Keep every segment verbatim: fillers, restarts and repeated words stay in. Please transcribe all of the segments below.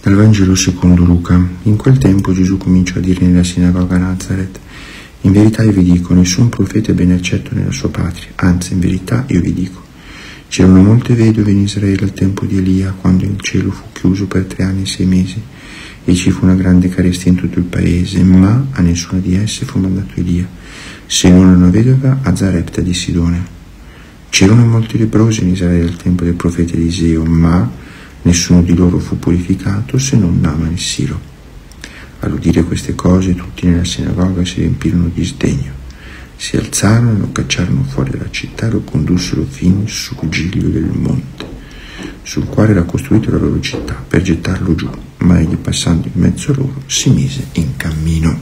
Dal Vangelo secondo Luca. In quel tempo Gesù cominciò a dire nella sinagoga a Nazaret: in verità io vi dico, nessun profeta è ben accetto nella sua patria, anzi in verità io vi dico, c'erano molte vedove in Israele al tempo di Elia, quando il cielo fu chiuso per tre anni e sei mesi, e ci fu una grande carestia in tutto il paese, ma a nessuna di esse fu mandato Elia, se non una vedova a Zarepta di Sidone. C'erano molti leprosi in Israele al tempo del profeta Eliseo, ma nessuno di loro fu purificato se non Naaman il Siro. All'udire queste cose tutti nella sinagoga si riempirono di sdegno. Si alzarono e lo cacciarono fuori dalla città e lo condussero fin sul giglio del monte, sul quale era costruita la loro città, per gettarlo giù, ma egli, passando in mezzo a loro, si mise in cammino.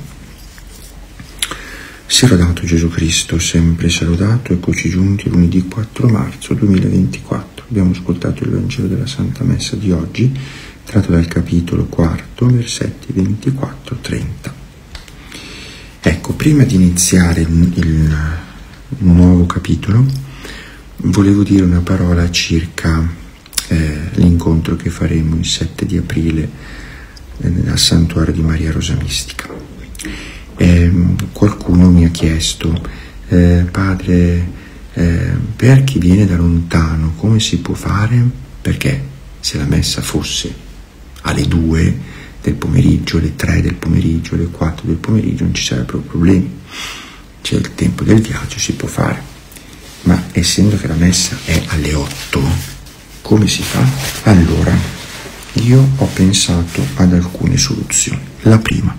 Sia lodato Gesù Cristo, sempre saludato. Eccoci giunti lunedì quattro marzo duemilaventiquattro. Abbiamo ascoltato il Vangelo della Santa Messa di oggi, tratto dal capitolo quarto, versetti ventiquattro trenta. Ecco, prima di iniziare il, il nuovo capitolo, volevo dire una parola circa eh, l'incontro che faremo il sette di aprile eh, al Santuario di Maria Rosa Mistica. Eh, qualcuno mi ha chiesto, eh, padre, eh, per chi viene da lontano come si può fare? Perché se la messa fosse alle due del pomeriggio, alle tre del pomeriggio, alle quattro del pomeriggio, non ci sarebbero problemi, c'è il tempo del viaggio, si può fare, ma essendo che la messa è alle otto, come si fa? Allora io ho pensato ad alcune soluzioni. La prima: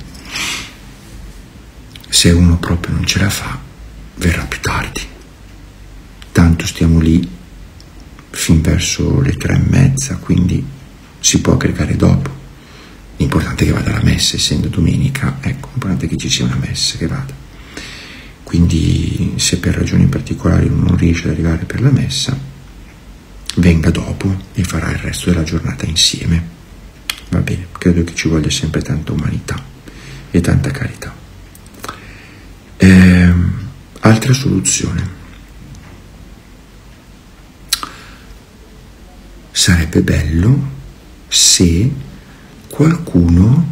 se uno proprio non ce la fa, verrà più tardi. Tanto stiamo lì fin verso le tre e mezza, quindi si può aggregare dopo. L'importante è che vada alla messa, essendo domenica, ecco, l'importante è che ci sia una messa che vada. Quindi se per ragioni particolari uno non riesce ad arrivare per la messa, venga dopo e farà il resto della giornata insieme. Va bene, credo che ci voglia sempre tanta umanità e tanta carità. Eh, altra soluzione: sarebbe bello se qualcuno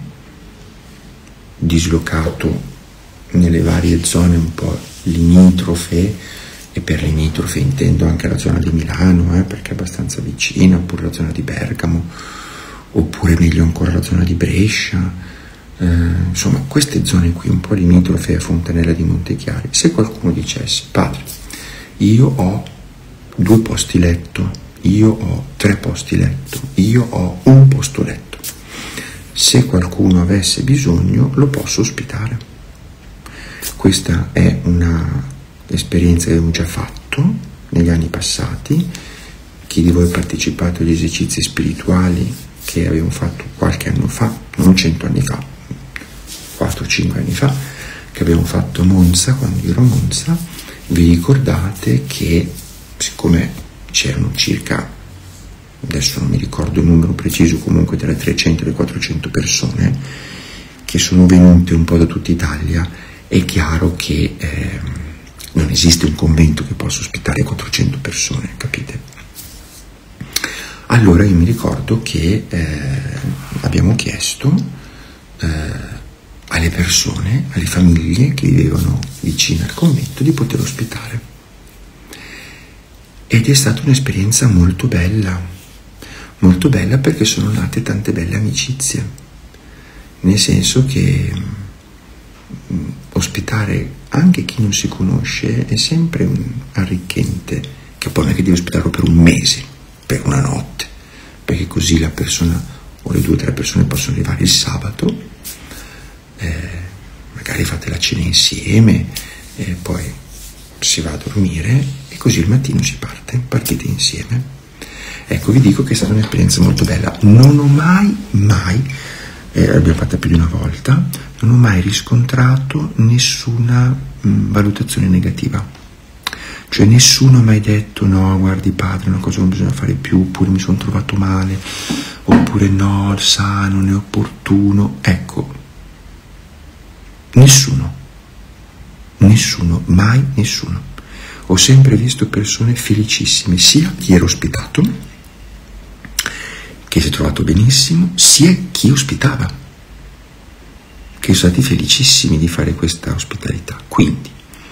dislocato nelle varie zone un po' limitrofe, e per limitrofe intendo anche la zona di Milano, eh, perché è abbastanza vicina, oppure la zona di Bergamo, oppure meglio ancora la zona di Brescia, Eh, insomma queste zone qui un po' limitrofe a Fontanella di Montechiari, se qualcuno dicesse: padre, io ho due posti letto, io ho tre posti letto, io ho un posto letto, se qualcuno avesse bisogno lo posso ospitare. Questa è una esperienza che abbiamo già fatto negli anni passati. Chi di voi ha partecipato agli esercizi spirituali che abbiamo fatto qualche anno fa, non cento anni fa, quattro cinque anni fa, che abbiamo fatto a Monza, quando io ero a Monza, vi ricordate che siccome c'erano circa, adesso non mi ricordo il numero preciso, comunque tra le trecento e le quattrocento persone che sono venute un po' da tutta Italia, è chiaro che eh, non esiste un convento che possa ospitare quattrocento persone, capite? Allora io mi ricordo che eh, abbiamo chiesto eh, alle persone, alle famiglie che vivevano vicino al convento di poter ospitare. Ed è stata un'esperienza molto bella, molto bella perché sono nate tante belle amicizie, nel senso che mh, ospitare anche chi non si conosce è sempre un arricchente, che poi non è che devi ospitarlo per un mese, per una notte, perché così la persona o le due o tre persone possono arrivare il sabato, eh, magari fate la cena insieme e poi si va a dormire e così il mattino si parte, partite insieme. Ecco, vi dico che è stata un'esperienza molto bella. Non ho mai, mai, eh, l'abbiamo fatta più di una volta, non ho mai riscontrato nessuna mh, valutazione negativa. Cioè nessuno ha mai detto: no, guardi padre, è una cosa che non bisogna fare più, oppure mi sono trovato male, oppure no, sa, non è opportuno. Ecco, nessuno, nessuno, mai nessuno. Ho sempre visto persone felicissime, sia chi era ospitato che si è trovato benissimo, sia chi ospitava, che sono stati felicissimi di fare questa ospitalità. Quindi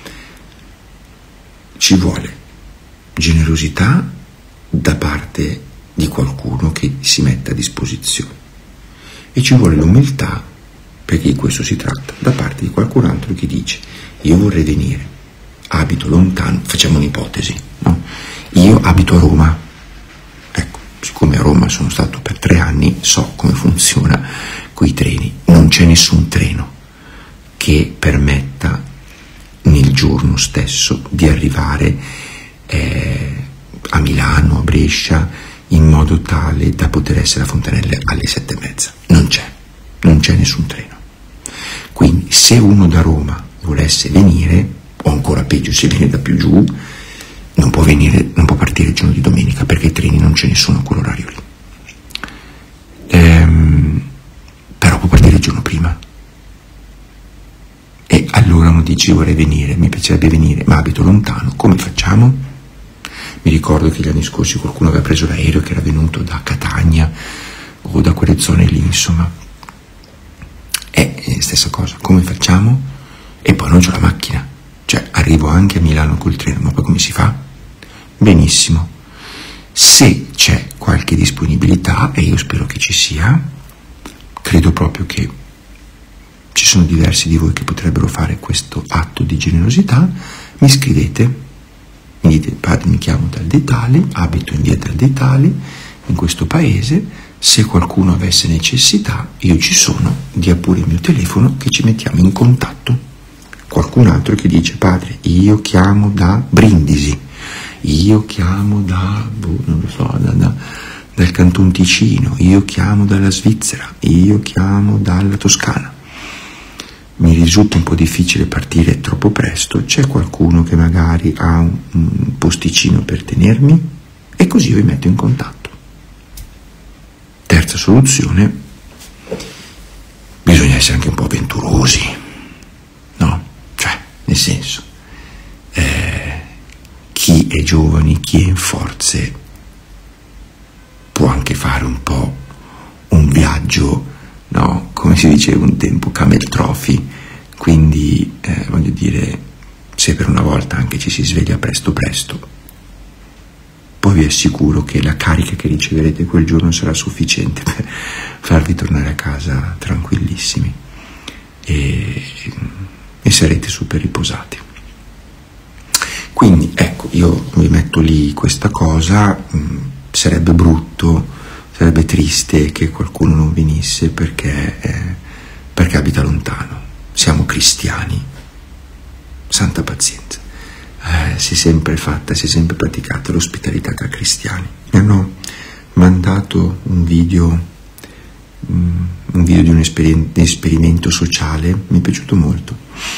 ci vuole generosità da parte di qualcuno che si mette a disposizione e ci vuole l'umiltà, perché di questo si tratta, da parte di qualcun altro che dice: io vorrei venire, abito lontano, facciamo un'ipotesi, no? Io abito a Roma, ecco, siccome a Roma sono stato per tre anni, so come funziona coi treni, non c'è nessun treno che permetta nel giorno stesso di arrivare eh, a Milano, a Brescia, in modo tale da poter essere a Fontanelle alle sette e mezza. Non c'è, non c'è nessun treno. Quindi se uno da Roma volesse venire, o ancora peggio se viene da più giù, non può venire, non può partire il giorno di domenica, perché i treni non ce ne sono a quell'orario lì. Ehm, però può partire il giorno prima. E allora uno dice: vorrei venire, mi piacerebbe venire, ma abito lontano, come facciamo? Mi ricordo che gli anni scorsi qualcuno aveva preso l'aereo che era venuto da Catania o da quelle zone lì, insomma. È stessa cosa, come facciamo? E poi non c'ho la macchina, cioè arrivo anche a Milano col treno, ma poi come si fa? Benissimo, se c'è qualche disponibilità, e io spero che ci sia, credo proprio che ci sono diversi di voi che potrebbero fare questo atto di generosità, mi scrivete, mi dite: padre, mi chiamo Tal dei Tali, abito in via Tal dei Tali, in questo paese, se qualcuno avesse necessità io ci sono, dia pure il mio telefono che ci mettiamo in contatto. Qualcun altro che dice: padre, io chiamo da Brindisi, io chiamo da, boh, non lo so, da, da, dal Canton Ticino, io chiamo dalla Svizzera, io chiamo dalla Toscana, mi risulta un po' difficile partire troppo presto, c'è qualcuno che magari ha un, un posticino per tenermi, e così vi metto in contatto. Terza soluzione: bisogna essere anche un po' avventurosi, no? Cioè, nel senso, eh, chi è giovane, chi è in forze, può anche fare un po' un viaggio, no? Come si diceva un tempo, camel trophy. Quindi, eh, voglio dire, se per una volta anche ci si sveglia presto presto, poi vi assicuro che la carica che riceverete quel giorno sarà sufficiente per farvi tornare a casa tranquillissimi e, e sarete super riposati. Quindi ecco, io vi metto lì questa cosa. Mh, sarebbe brutto, sarebbe triste che qualcuno non venisse perché, eh, perché abita lontano. Siamo cristiani, santa pazienza. Eh, si è sempre fatta, si è sempre praticata l'ospitalità tra cristiani. Mi hanno mandato un video, um, un video di un esperien- esperimento sociale, mi è piaciuto molto,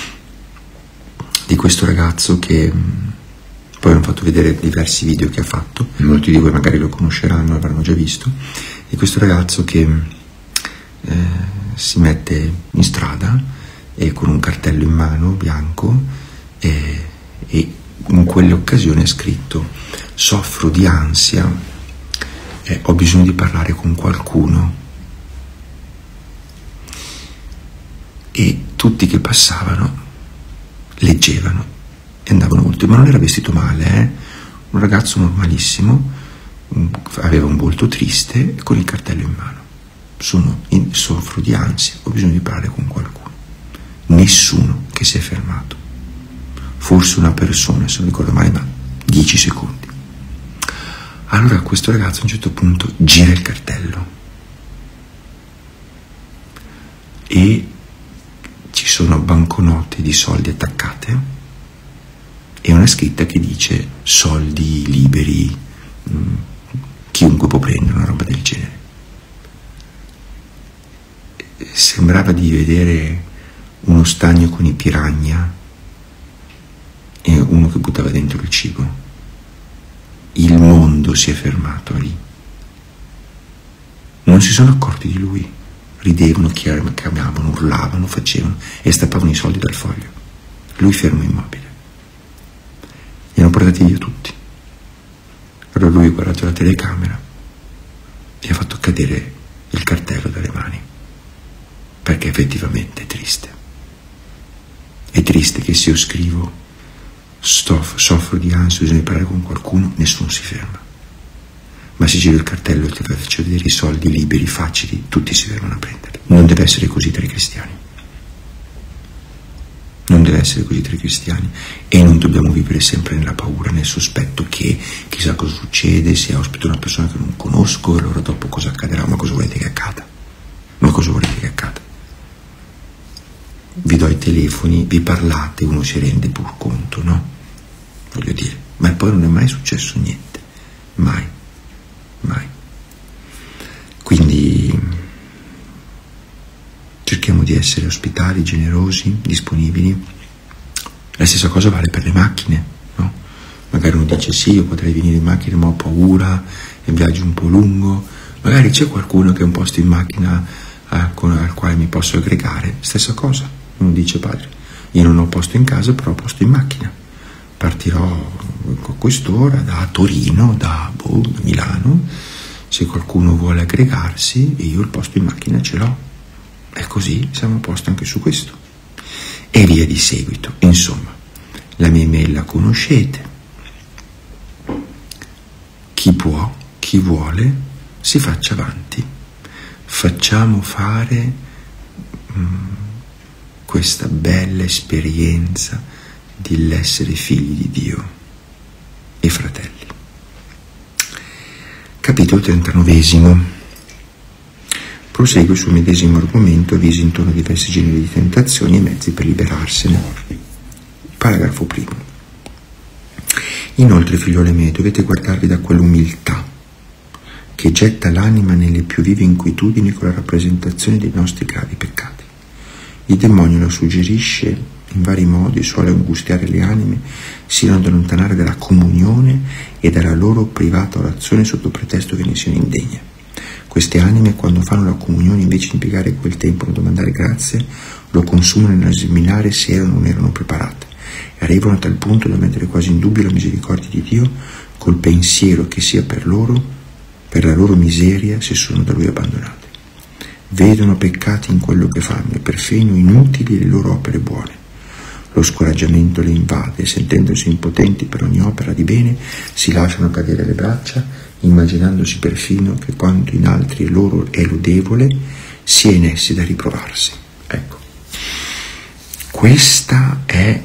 di questo ragazzo che um, poi hanno fatto vedere diversi video che ha fatto, molti di voi magari lo conosceranno, l'avranno già visto, di questo ragazzo che eh, si mette in strada e con un cartello in mano bianco e e in quell'occasione ha scritto: soffro di ansia, eh, ho bisogno di parlare con qualcuno. E tutti che passavano leggevano e andavano oltre, ma non era vestito male, eh? Un ragazzo normalissimo, aveva un volto triste con il cartello in mano: sono in, soffro di ansia, ho bisogno di parlare con qualcuno. Nessuno che si è fermato, forse una persona, se non ricordo male, ma dieci secondi. Allora questo ragazzo a un certo punto gira il cartello e ci sono banconote di soldi attaccate e una scritta che dice: soldi liberi, mh, chiunque può prendere, una roba del genere. Sembrava di vedere uno stagno con i piranha e uno che buttava dentro il cibo. Il mondo si è fermato lì. Non si sono accorti di lui, ridevano, chiamavano, urlavano, facevano e strappavano i soldi dal foglio. Lui fermo immobile. Li hanno portati via tutti. Allora lui ha guardato la telecamera mi ha fatto cadere il cartello dalle mani, perché effettivamente è triste. È triste che se io scrivo sto, soffro di ansia, bisogna parlare con qualcuno, nessuno si ferma. Ma se giro il cartello e ti faccio vedere i soldi liberi, facili, tutti si fermano a prenderli. Non deve essere così tra i cristiani. Non deve essere così tra i cristiani, e non dobbiamo vivere sempre nella paura, nel sospetto che chissà cosa succede se ospito una persona che non conosco, e allora dopo cosa accadrà. Ma cosa volete che accada? Ma cosa volete che accada? Vi do i telefoni, vi parlate, uno si rende pur conto, no? Voglio dire, ma poi non è mai successo niente, mai, mai. Quindi cerchiamo di essere ospitali, generosi, disponibili. La stessa cosa vale per le macchine, no? Magari uno dice sì, io potrei venire in macchina ma ho paura, è un viaggio un po' lungo. Magari c'è qualcuno che ha un posto in macchina al, al quale mi posso aggregare. Stessa cosa, uno dice padre, io non ho posto in casa però ho posto in macchina. Partirò a quest'ora da Torino, da, boh, da Milano, se qualcuno vuole aggregarsi io il posto in macchina ce l'ho. E così siamo a posto anche su questo. E via di seguito. Insomma, la mia email la conoscete. Chi può, chi vuole, si faccia avanti. Facciamo fare mh, questa bella esperienza dell'essere figli di Dio e fratelli. Capitolo trentanovesimo. Prosegue sul medesimo argomento, avvisi intorno a diversi generi di tentazioni e mezzi per liberarsene. Paragrafo primo. Inoltre, figliuole mie, dovete guardarvi da quell'umiltà che getta l'anima nelle più vive inquietudini con la rappresentazione dei nostri gravi peccati. Il demonio lo suggerisce in vari modi, suole angustiare le anime, sino ad allontanare dalla comunione e dalla loro privata orazione sotto pretesto che ne siano indegne. Queste anime, quando fanno la comunione, invece di impiegare quel tempo a domandare grazie, lo consumano nell'esaminare se erano o non erano preparate, e arrivano a tal punto da mettere quasi in dubbio la misericordia di Dio col pensiero che sia per loro, per la loro miseria, se sono da Lui abbandonate. Vedono peccati in quello che fanno e perfino inutili le loro opere buone. Lo scoraggiamento le invade e, sentendosi impotenti per ogni opera di bene, si lasciano cadere le braccia, immaginandosi perfino che quanto in altri loro è lodevole, sia in essi da riprovarsi. Ecco, questa è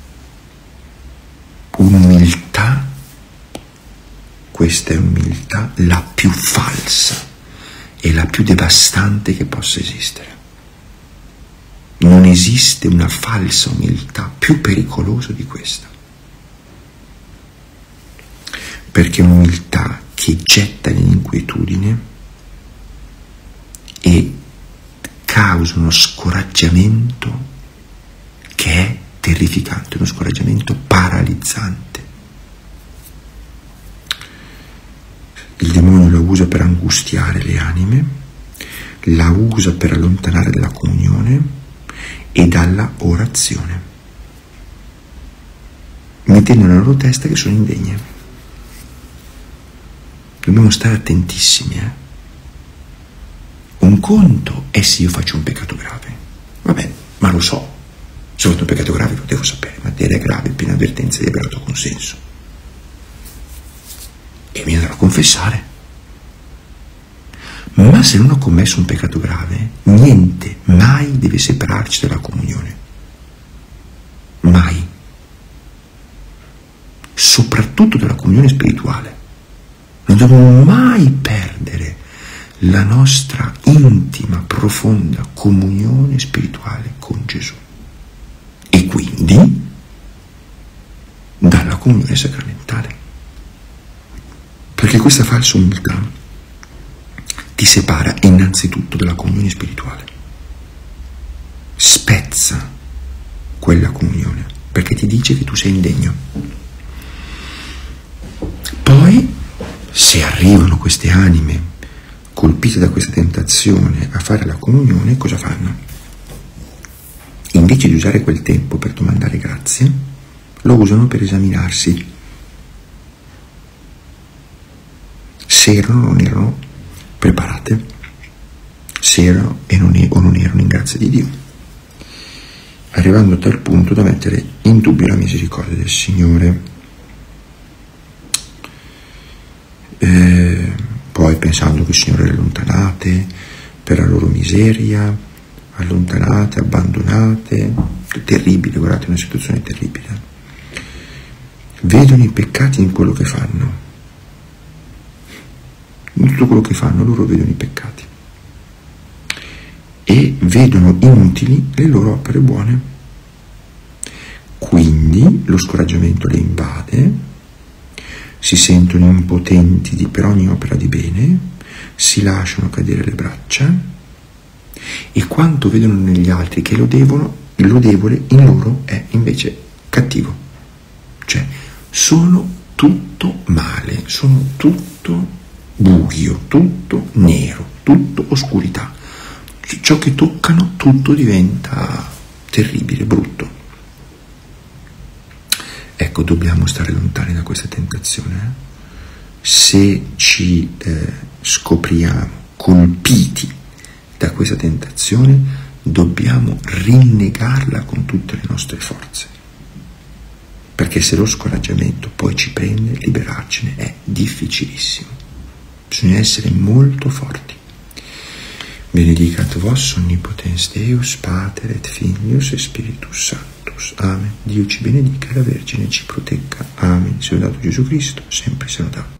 un'umiltà, questa è un'umiltà la più falsa e la più devastante che possa esistere. Non esiste una falsa umiltà più pericolosa di questa, perché è un'umiltà che getta nell'inquietudine e causa uno scoraggiamento che è terrificante, uno scoraggiamento paralizzante. Il demonio la usa per angustiare le anime, la usa per allontanare dalla comunione e dalla orazione, mettendo nella loro testa che sono indegne. Dobbiamo stare attentissimi, eh? Un conto è se io faccio un peccato grave. Vabbè, ma lo so. Se ho fatto un peccato grave lo devo sapere. Materia grave, piena avvertenza di aberrato consenso. E mi andrò a confessare. Ma se non ho commesso un peccato grave, niente, mai deve separarci dalla comunione. Mai. Soprattutto dalla comunione spirituale. Non dobbiamo mai perdere la nostra intima, profonda comunione spirituale con Gesù. E quindi dalla comunione sacramentale. Perché questa falsa umiltà ti separa innanzitutto dalla comunione spirituale. Spezza quella comunione, perché ti dice che tu sei indegno. Poi, se arrivano queste anime colpite da questa tentazione a fare la comunione, cosa fanno? Invece di usare quel tempo per domandare grazie, lo usano per esaminarsi se erano o non erano preparate se erano e non, o non erano in grazia di Dio, arrivando a tal punto da mettere in dubbio la misericordia del Signore. Eh, poi pensando che il Signore le allontanate per la loro miseria, allontanate, abbandonate, terribile, guardate, una situazione terribile. Vedono i peccati in quello che fanno, in tutto quello che fanno loro vedono i peccati e vedono inutili le loro opere buone, quindi lo scoraggiamento le invade, si sentono impotenti di, per ogni opera di bene, si lasciano cadere le braccia e quanto vedono negli altri che lo devono, il lodevole in loro è invece cattivo, cioè sono tutto male, sono tutto buio, tutto nero, tutto oscurità. Ciò che toccano tutto diventa terribile, brutto. Ecco, dobbiamo stare lontani da questa tentazione. Se ci eh, scopriamo colpiti da questa tentazione, dobbiamo rinnegarla con tutte le nostre forze. Perché se lo scoraggiamento poi ci prende, liberarcene è difficilissimo. Bisogna essere molto forti. Benedicat vos omnipotens Deus, Pater et Filius et Spiritus Sanctus. Amen. Dio ci benedica e la Vergine ci protegga. Amen. Sia lodato Gesù Cristo, sempre sia lodato.